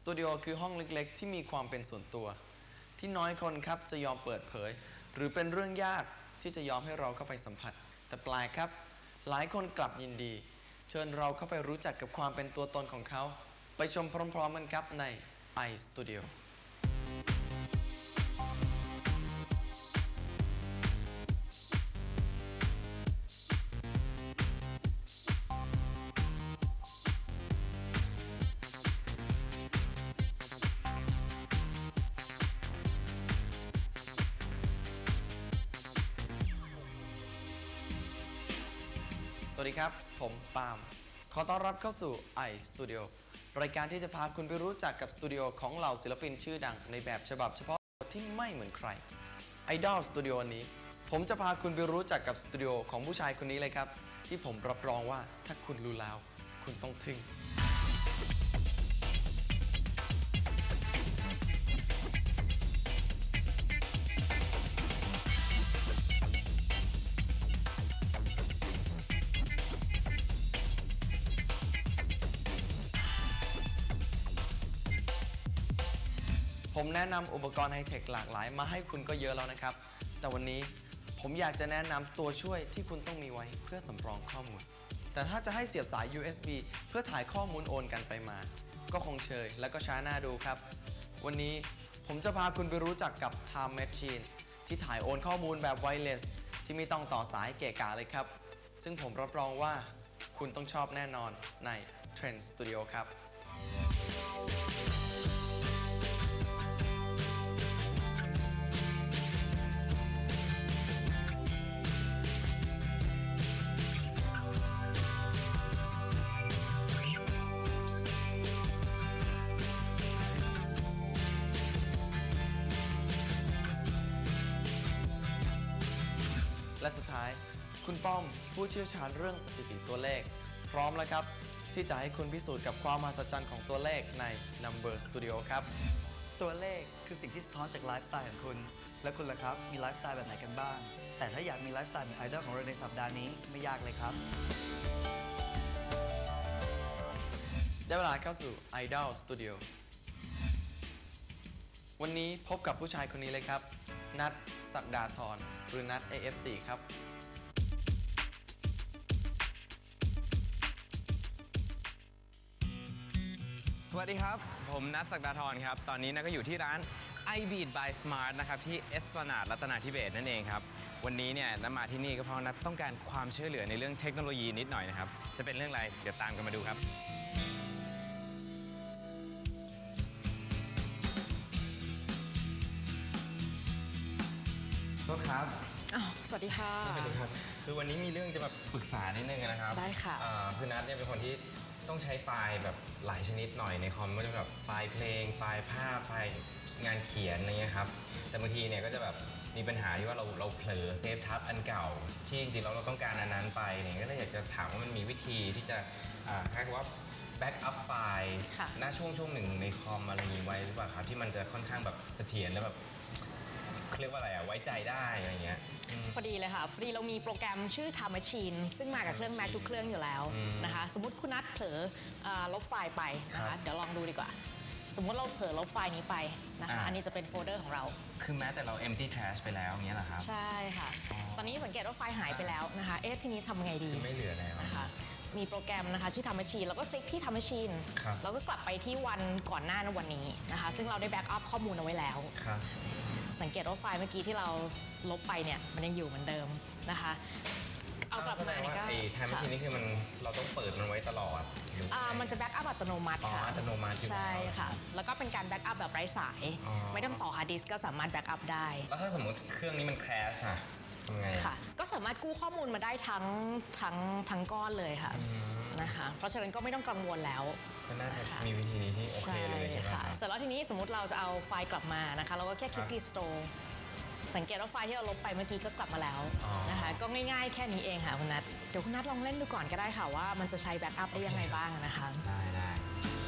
ตูดิโอคือห้องเล็กๆที่มีความเป็นส่วนตัวที่น้อยคนครับจะยอมเปิดเผยหรือเป็นเรื่องยากที่จะยอมให้เราเข้าไปสัมผัสแต่แปลกครับหลายคนกลับยินดีเชิญเราเข้าไปรู้จักกับความเป็นตัวตนของเขาไปชมพร้อมๆกันครับใน iStudioสวัสดีครับผมปาล์มขอต้อนรับเข้าสู่ iStudio รายการที่จะพาคุณไปรู้จักกับสตูดิโอของเหล่าศิลปินชื่อดังในแบบฉบับเฉพาะที่ไม่เหมือนใคร Idol Studio นี้ผมจะพาคุณไปรู้จักกับสตูดิโอของผู้ชายคนนี้เลยครับที่ผมรับรองว่าถ้าคุณรู้แล้วคุณต้องทึ่งผมแนะนำอุปกรณ์ไฮเทคหลากหลายมาให้คุณก็เยอะแล้วนะครับแต่วันนี้ผมอยากจะแนะนำตัวช่วยที่คุณต้องมีไว้เพื่อสำรองข้อมูลแต่ถ้าจะให้เสียบสาย USB เพื่อถ่ายข้อมูลโอนกันไปมาก็คงเชยและก็ช้าหน้าดูครับวันนี้ผมจะพาคุณไปรู้จักกับ Time Machine ที่ถ่ายโอนข้อมูลแบบไวเลสที่ไม่ต้องต่อสายเกะกะเลยครับซึ่งผมรับรองว่าคุณต้องชอบแน่นอนใน Trend Studio ครับและสุดท้ายคุณป้อมผู้เชี่ยวชาญเรื่องสถิติตัวเลขพร้อมแล้วครับที่จะให้คุณพิสูจน์กับความมหัศจรรย์ของตัวเลขใน Number Studio ครับตัวเลขคือสิ่งที่สะท้อนจากไลฟ์สไตล์ของคุณและคุณล่ะครับมีไลฟ์สไตล์แบบไหนกันบ้างแต่ถ้าอยากมีไลฟ์สไตล์เหมือนไอดอลของเราในสัปดาห์นี้ไม่ยากเลยครับได้เวลาเข้าสู่ Idol Studio วันนี้พบกับผู้ชายคนนี้เลยครับนัท ศักดาธรหรือนัท AF4 ครับสวัสดีครับผมนัท ศักดาธรครับตอนนี้ก็อยู่ที่ร้าน iBeat by Smart นะครับที่ Esplanade รัตนาธิเบศรนั่นเองครับวันนี้เนี่ยนัทมาที่นี่ก็เพราะนัทต้องการความช่วยเหลือในเรื่องเทคโนโลยีนิดหน่อยนะครับจะเป็นเรื่องอะไรเดี๋ยวตามกันมาดูครับโทษครับสวัสดีค่ะสวัสดีครับคือวันนี้มีเรื่องจะมาปรึกษานิดนึงนะครับได้ค่ะคือนัทเนี่ยเป็นคนที่ต้องใช้ไฟล์แบบหลายชนิดหน่อยในคอมก็จะแบบไฟล์เพลงไฟล์ภาพไฟล์งานเขียนอะไรเงี้ยครับแต่บางทีเนี่ยก็จะแบบมีปัญหาที่ว่าเราเผลอเซฟทับอันเก่าที่จริงๆเราต้องการอันนั้นไปเนี่ยก็เลยอยากจะถามว่ามันมีวิธีที่จะเรียกว่าแบ็กอัพไฟล์ณช่วงหนึ่งในคอมอะไรอย่างนี้ไว้หรือเปล่าครับที่มันจะค่อนข้างแบบเสถียรแล้วแบบเรียกว่าอะไรไว้ใจได้อะไรเงี้ยพอดีเลยค่ะพอดีเรามีโปรแกรมชื่อ Time Machine ซึ่งมากับเครื่อง Mac ทุกเครื่องอยู่แล้วนะคะสมมติคุณนัทเผลอลบไฟล์ไปนะคะเดี๋ยวลองดูดีกว่าสมมติเราเผลอลบไฟล์นี้ไปนะคะอันนี้จะเป็นโฟลเดอร์ของเราคือแม้แต่เรา empty trash ไปแล้วอย่างเงี้ยเหรอครับใช่ค่ะตอนนี้สังเกตว่าไฟล์หายไปแล้วนะคะทีนี้ทำไงดีไม่เหลือแล้วนะคะมีโปรแกรมนะคะชื่อ Time Machine แล้วก็คลิกที่ Time Machine แล้วก็กลับไปที่วันก่อนหน้าวันนี้นะคะซึ่งเราได้แบ็กอัพข้อมูลเอาไว้แล้วสังเกตว่าไฟล์เมื่อกี้ที่เราลบไปเนี่ยมันยังอยู่เหมือนเดิมนะคะเอากลับมาเนี่ยก็ไอ้ไทม์แมชชีนนี่คือมันเราต้องเปิดมันไว้ตลอดมันจะแบ็กอัพอัตโนมัติค่ะอัตโนมัติใช่ค่ะแล้วก็เป็นการแบ็กอัพแบบไร้สายไม่ต้องต่อฮาร์ดดิสก์ก็สามารถแบ็กอัพได้แล้วถ้าสมมติเครื่องนี้มันแครชอะทำไงค่ะก็สามารถกู้ข้อมูลมาได้ทั้งก้อนเลยค่ะนะคะเพราะฉะนั้นก็ไม่ต้องกังวลแล้วก็น่าจะมีวิธีนี้ที่โอเคเลยใช่ไหมครับเสร็จแล้วทีนี้สมมติเราจะเอาไฟล์กลับมานะคะเราก็แค่คลิก Restore สังเกตว่าไฟล์ที่เราลบไปเมื่อกี้ก็กลับมาแล้วนะคะก็ง่ายๆแค่นี้เองค่ะคุณนัทเดี๋ยวคุณนัทลองเล่นดูก่อนก็ได้ค่ะว่ามันจะใช้แบ็กอัพได้ยังไงบ้างนะคะได้